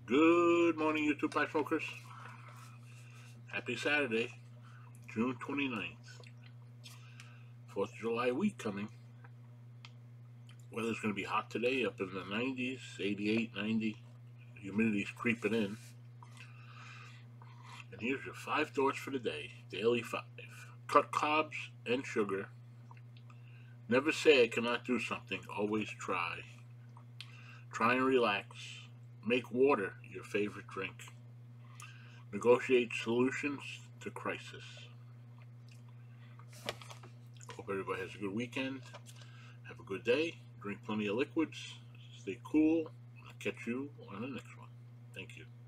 Good morning, YouTube Pipe Smokers. Happy Saturday, June 29th. 4th of July week coming. Weather's going to be hot today, up in the 90s, 88, 90. Humidity's creeping in. And here's your 5 thoughts for the day. Daily 5. Cut carbs and sugar. Never say I cannot do something. Always try. Try and relax. Make water your favorite drink. Negotiate solutions to crisis. Hope everybody has a good weekend. Have a good day. Drink plenty of liquids. Stay cool. I'll catch you on the next one. Thank you.